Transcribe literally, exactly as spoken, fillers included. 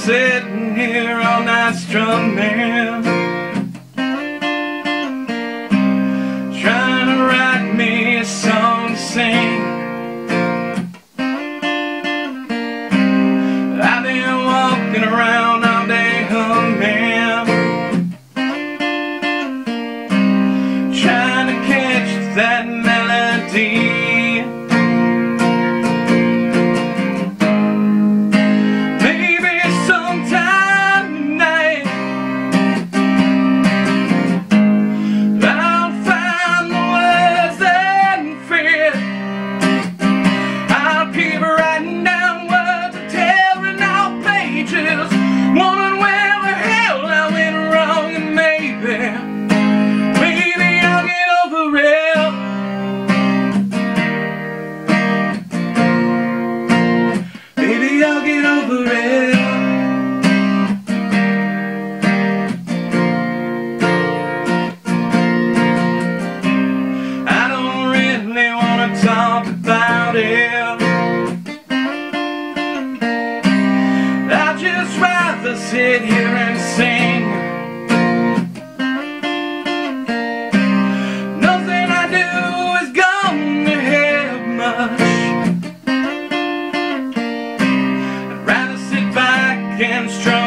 sitting here all night strumming, trying to write me a song to sing. I've been walking around all day humming, trying to catch that melody. I'll get over it. I don't really want to talk about it. I'd just rather sit here and sing. Nothing I do is gonna help much. And strum.